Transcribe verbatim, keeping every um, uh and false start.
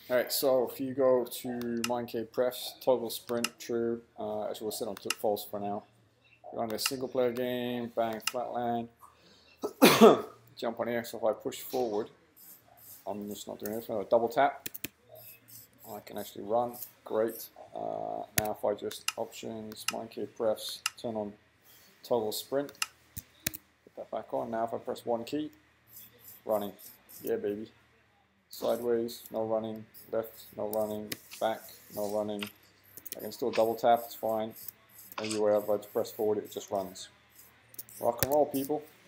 Alright, so if you go to minecade press, toggle sprint, true, uh, actually we'll set on to false for now. You're on a single player game, bang, flatland, jump on here, so if I push forward, I'm just not doing this, I'm going to double tap, I can actually run, great. Uh, now if I just options, minecade press, turn on toggle sprint, put that back on, now if I press one key, running, yeah baby. Sideways, no running, left, no running, back, no running. I can still double tap, it's fine. Anywhere if I press forward, it just runs. Rock and roll, people.